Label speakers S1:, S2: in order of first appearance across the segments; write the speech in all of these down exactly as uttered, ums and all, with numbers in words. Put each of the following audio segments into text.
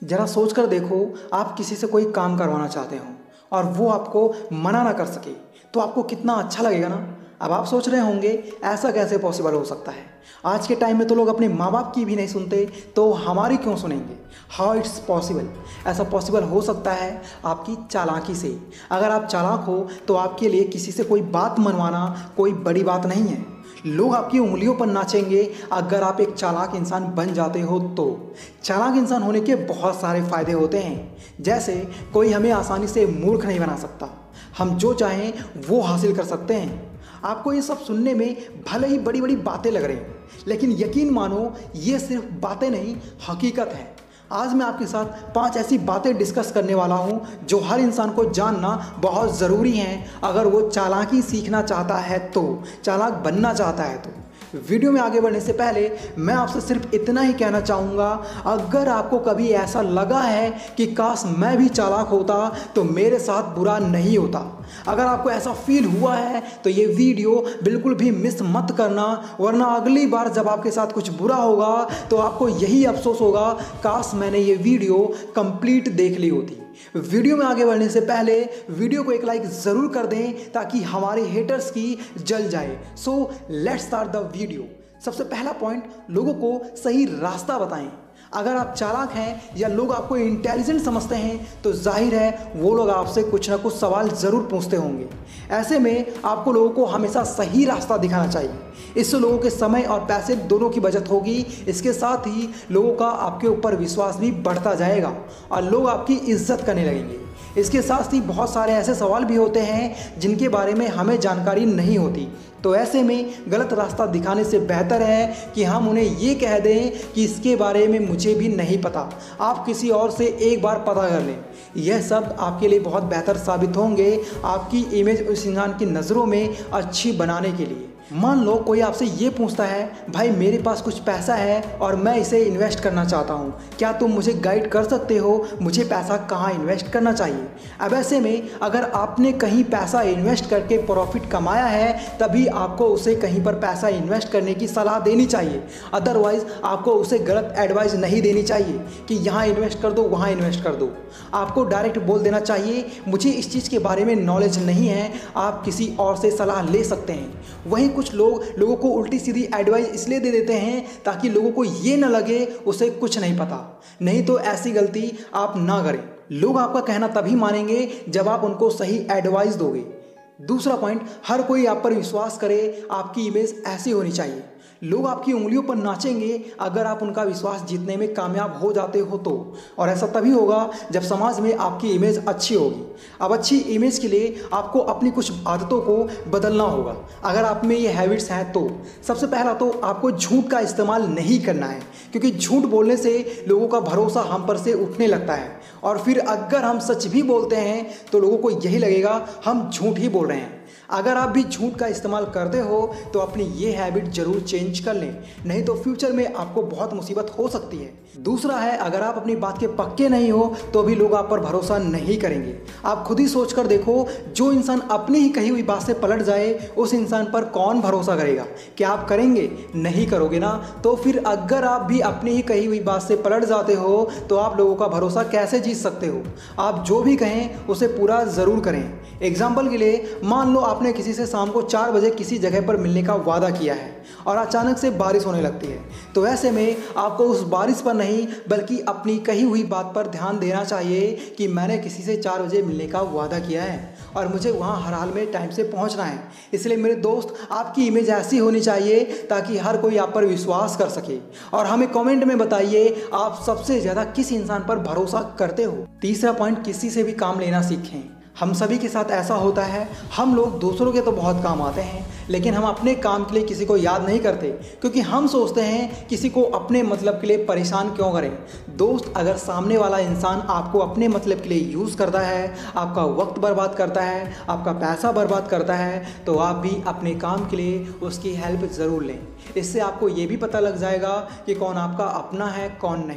S1: जरा सोच कर देखो, आप किसी से कोई काम करवाना चाहते हो और वो आपको मना ना कर सके तो आपको कितना अच्छा लगेगा ना। अब आप सोच रहे होंगे ऐसा कैसे पॉसिबल हो सकता है। आज के टाइम में तो लोग अपने माँ बाप की भी नहीं सुनते, तो हमारी क्यों सुनेंगे। How it's possible. ऐसा पॉसिबल हो सकता है आपकी चालाकी से। अगर आप चालाक हो तो आपके लिए किसी से कोई बात मनवाना कोई बड़ी बात नहीं है। लोग आपकी उंगलियों पर नाचेंगे अगर आप एक चालाक इंसान बन जाते हो तो। चालाक इंसान होने के बहुत सारे फायदे होते हैं, जैसे कोई हमें आसानी से मूर्ख नहीं बना सकता, हम जो चाहें वो हासिल कर सकते हैं। आपको ये सब सुनने में भले ही बड़ी बड़ी बातें लग रही हैं, लेकिन यकीन मानो ये सिर्फ बातें नहीं, हकीकत है। आज मैं आपके साथ पांच ऐसी बातें डिस्कस करने वाला हूं जो हर इंसान को जानना बहुत ज़रूरी है अगर वो चालाकी सीखना चाहता है, तो चालाक बनना चाहता है तो। वीडियो में आगे बढ़ने से पहले मैं आपसे सिर्फ इतना ही कहना चाहूँगा, अगर आपको कभी ऐसा लगा है कि काश मैं भी चालाक होता तो मेरे साथ बुरा नहीं होता, अगर आपको ऐसा फील हुआ है तो ये वीडियो बिल्कुल भी मिस मत करना, वरना अगली बार जब आपके साथ कुछ बुरा होगा तो आपको यही अफसोस होगा, काश मैंने ये वीडियो कंप्लीट देख ली होती। वीडियो में आगे बढ़ने से पहले वीडियो को एक लाइक ज़रूर कर दें ताकि हमारे हेटर्स की जल जाए। So let's start the video. सबसे पहला पॉइंट, लोगों को सही रास्ता बताएं। अगर आप चालाक हैं या लोग आपको इंटेलिजेंट समझते हैं तो जाहिर है वो लोग आपसे कुछ ना कुछ सवाल ज़रूर पूछते होंगे। ऐसे में आपको लोगों को हमेशा सही रास्ता दिखाना चाहिए। इससे लोगों के समय और पैसे दोनों की बचत होगी। इसके साथ ही लोगों का आपके ऊपर विश्वास भी बढ़ता जाएगा और लोग आपकी इज्जत करने लगेंगे। इसके साथ ही बहुत सारे ऐसे सवाल भी होते हैं जिनके बारे में हमें जानकारी नहीं होती, तो ऐसे में गलत रास्ता दिखाने से बेहतर है कि हम उन्हें ये कह दें कि इसके बारे में मुझे भी नहीं पता, आप किसी और से एक बार पता कर लें। यह सब आपके लिए बहुत बेहतर साबित होंगे आपकी इमेज उस इंसान की नज़रों में अच्छी बनाने के लिए। मान लो कोई आपसे ये पूछता है, भाई मेरे पास कुछ पैसा है और मैं इसे इन्वेस्ट करना चाहता हूँ, क्या तुम मुझे गाइड कर सकते हो, मुझे पैसा कहाँ इन्वेस्ट करना चाहिए। अब ऐसे में अगर आपने कहीं पैसा इन्वेस्ट करके प्रॉफिट कमाया है तभी आपको उसे कहीं पर पैसा इन्वेस्ट करने की सलाह देनी चाहिए, अदरवाइज़ आपको उसे गलत एडवाइस नहीं देनी चाहिए कि यहाँ इन्वेस्ट कर दो वहाँ इन्वेस्ट कर दो। आपको डायरेक्ट बोल देना चाहिए, मुझे इस चीज़ के बारे में नॉलेज नहीं है, आप किसी और से सलाह ले सकते हैं। वहीं कुछ लोग लोगों को उल्टी सीधी एडवाइस इसलिए दे देते हैं ताकि लोगों को ये ना लगे उसे कुछ नहीं पता, नहीं तो ऐसी गलती आप ना करें। लोग आपका कहना तभी मानेंगे जब आप उनको सही एडवाइस दोगे। दूसरा पॉइंट, हर कोई आप पर विश्वास करे, आपकी इमेज ऐसी होनी चाहिए। लोग आपकी उंगलियों पर नाचेंगे अगर आप उनका विश्वास जीतने में कामयाब हो जाते हो तो, और ऐसा तभी होगा जब समाज में आपकी इमेज अच्छी होगी। अब अच्छी इमेज के लिए आपको अपनी कुछ आदतों को बदलना होगा। अगर आप में ये हैबिट्स हैं तो सबसे पहला तो आपको झूठ का इस्तेमाल नहीं करना है, क्योंकि झूठ बोलने से लोगों का भरोसा हम पर से उठने लगता है और फिर अगर हम सच भी बोलते हैं तो लोगों को यही लगेगा हम झूठ ही बोल रहे हैं। अगर आप भी झूठ का इस्तेमाल करते हो तो अपनी ये हैबिट जरूर चेंज कर लें, नहीं तो फ्यूचर में आपको बहुत मुसीबत हो सकती है। दूसरा है, अगर आप अपनी बात के पक्के नहीं हो तो भी लोग आप पर भरोसा नहीं करेंगे। आप खुद ही सोच कर देखो, जो इंसान अपनी ही कही हुई बात से पलट जाए उस इंसान पर कौन भरोसा करेगा। क्या आप करेंगे? नहीं करोगे ना। तो फिर अगर आप भी अपनी ही कही हुई बात से पलट जाते हो तो आप लोगों का भरोसा कैसे जीत सकते हो। आप जो भी कहें उसे पूरा ज़रूर करें। एग्जाम्पल के लिए, मान लो आपने किसी से शाम को चार बजे किसी जगह पर मिलने का वादा किया है और अचानक से बारिश होने लगती है, तो ऐसे में आपको उस बारिश पर नहीं बल्कि अपनी कही हुई बात पर ध्यान देना चाहिए कि मैंने किसी से चार बजे मिलने का वादा किया है और मुझे वहाँ हर हाल में टाइम से पहुँचना है। इसलिए मेरे दोस्त, आपकी इमेज ऐसी होनी चाहिए ताकि हर कोई आप पर विश्वास कर सके। और हमें कमेंट में बताइए आप सबसे ज़्यादा किस इंसान पर भरोसा करते हो। तीसरा पॉइंट, किसी से भी काम लेना सीखें। हम सभी के साथ ऐसा होता है, हम लोग दूसरों के तो बहुत काम आते हैं लेकिन हम अपने काम के लिए किसी को याद नहीं करते, क्योंकि हम सोचते हैं किसी को अपने मतलब के लिए परेशान क्यों करें। दोस्त, अगर सामने वाला इंसान आपको अपने मतलब के लिए यूज़ करता है, आपका वक्त बर्बाद करता है, आपका पैसा बर्बाद करता है, तो आप भी अपने काम के लिए उसकी हेल्प ज़रूर लें। इससे आपको ये भी पता लग जाएगा कि कौन आपका अपना है कौन नहीं।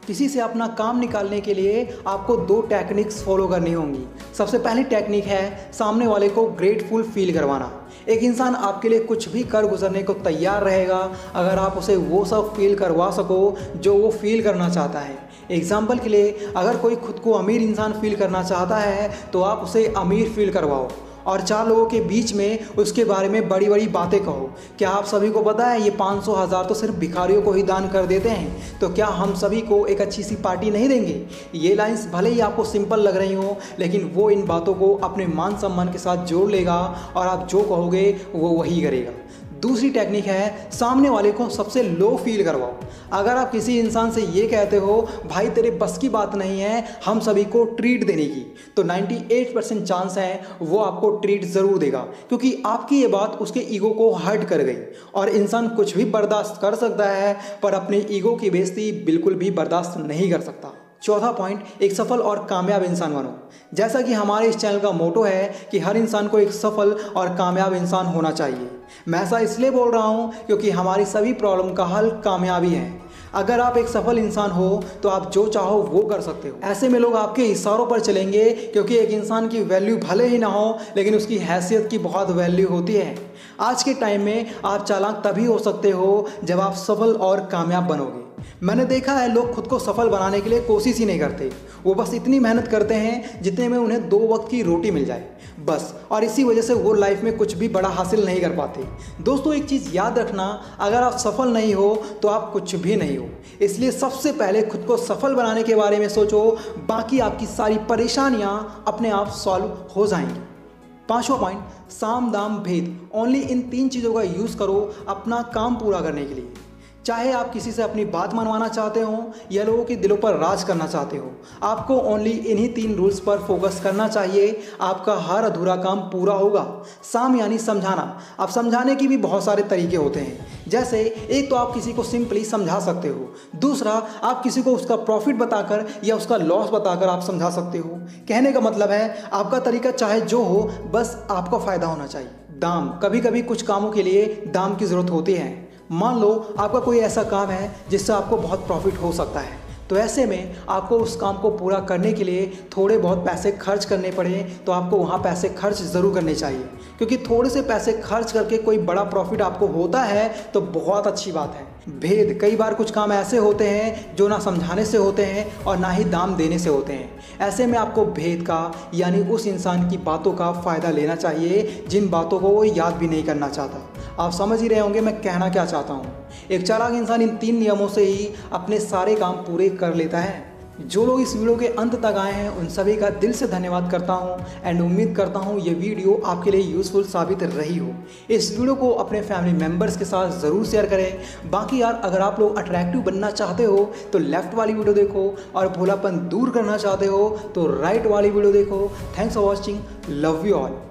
S1: किसी से अपना काम निकालने के लिए आपको दो टेक्निक्स फॉलो करनी होंगी। सबसे पहली टेक्निक है सामने वाले को ग्रेटफुल फील करवाना। एक इंसान आपके लिए कुछ भी कर गुजरने को तैयार रहेगा अगर आप उसे वो सब फील करवा सको जो वो फील करना चाहता है। एग्जाम्पल के लिए, अगर कोई खुद को अमीर इंसान फील करना चाहता है तो आप उसे अमीर फील करवाओ और चार लोगों के बीच में उसके बारे में बड़ी बड़ी बातें कहो। क्या आप सभी को पता है ये पाँच सौ हज़ार तो सिर्फ भिखारियों को ही दान कर देते हैं, तो क्या हम सभी को एक अच्छी सी पार्टी नहीं देंगे। ये लाइंस भले ही आपको सिंपल लग रही हो, लेकिन वो इन बातों को अपने मान सम्मान के साथ जोड़ लेगा और आप जो कहोगे वो वही करेगा। दूसरी टेक्निक है सामने वाले को सबसे लो फील करवाओ। अगर आप किसी इंसान से ये कहते हो भाई तेरे बस की बात नहीं है हम सभी को ट्रीट देने की, तो अट्ठानवे परसेंट चांस है वो आपको ट्रीट ज़रूर देगा, क्योंकि आपकी ये बात उसके ईगो को हर्ट कर गई। और इंसान कुछ भी बर्दाश्त कर सकता है पर अपने ईगो की बेइज्जती बिल्कुल भी बर्दाश्त नहीं कर सकता। चौथा पॉइंट, एक सफल और कामयाब इंसान बनो। जैसा कि हमारे इस चैनल का मोटो है कि हर इंसान को एक सफल और कामयाब इंसान होना चाहिए। मैं ऐसा इसलिए बोल रहा हूँ क्योंकि हमारी सभी प्रॉब्लम का हल कामयाबी है। अगर आप एक सफल इंसान हो तो आप जो चाहो वो कर सकते हो। ऐसे में लोग आपके इशारों पर चलेंगे, क्योंकि एक इंसान की वैल्यू भले ही ना हो लेकिन उसकी हैसियत की बहुत वैल्यू होती है। आज के टाइम में आप चालाक तभी हो सकते हो जब आप सफल और कामयाब बनोगे। मैंने देखा है लोग खुद को सफल बनाने के लिए कोशिश ही नहीं करते, वो बस इतनी मेहनत करते हैं जितने में उन्हें दो वक्त की रोटी मिल जाए बस, और इसी वजह से वो लाइफ में कुछ भी बड़ा हासिल नहीं कर पाते। दोस्तों एक चीज़ याद रखना, अगर आप सफल नहीं हो तो आप कुछ भी नहीं हो। इसलिए सबसे पहले खुद को सफल बनाने के बारे में सोचो, बाकी आपकी सारी परेशानियाँ अपने आप सॉल्व हो जाएंगी। पांचवा पॉइंट, साम दाम भेद। ओनली इन तीन चीज़ों का यूज़ करो अपना काम पूरा करने के लिए। चाहे आप किसी से अपनी बात मनवाना चाहते हो या लोगों के दिलों पर राज करना चाहते हो, आपको ओनली इन्हीं तीन रूल्स पर फोकस करना चाहिए। आपका हर अधूरा काम पूरा होगा। साम यानी समझाना। अब समझाने की भी बहुत सारे तरीके होते हैं। जैसे एक तो आप किसी को सिंपली समझा सकते हो, दूसरा आप किसी को उसका प्रॉफिट बताकर या उसका लॉस बताकर आप समझा सकते हो। कहने का मतलब है आपका तरीका चाहे जो हो, बस आपका फ़ायदा होना चाहिए। दाम, कभी कभी कुछ कामों के लिए दाम की ज़रूरत होती है। मान लो आपका कोई ऐसा काम है जिससे आपको बहुत प्रॉफिट हो सकता है, तो ऐसे में आपको उस काम को पूरा करने के लिए थोड़े बहुत पैसे खर्च करने पड़े तो आपको वहाँ पैसे खर्च ज़रूर करने चाहिए, क्योंकि थोड़े से पैसे खर्च करके कोई बड़ा प्रॉफिट आपको होता है तो बहुत अच्छी बात है। भेद, कई बार कुछ काम ऐसे होते हैं जो ना समझाने से होते हैं और ना ही दाम देने से होते हैं। ऐसे में आपको भेद का यानी उस इंसान की बातों का फ़ायदा लेना चाहिए जिन बातों को वो याद भी नहीं करना चाहता। आप समझ ही रहे होंगे मैं कहना क्या चाहता हूँ। एक चालाक इंसान इन तीन नियमों से ही अपने सारे काम पूरे कर लेता है। जो लोग इस वीडियो के अंत तक आए हैं उन सभी का दिल से धन्यवाद करता हूं एंड उम्मीद करता हूं ये वीडियो आपके लिए यूज़फुल साबित रही हो। इस वीडियो को अपने फैमिली मेम्बर्स के साथ ज़रूर शेयर करें। बाकी यार अगर आप लोग अट्रैक्टिव बनना चाहते हो तो लेफ्ट वाली वीडियो देखो, और भोलापन दूर करना चाहते हो तो राइट वाली वीडियो देखो। Thanks for watching, love you all.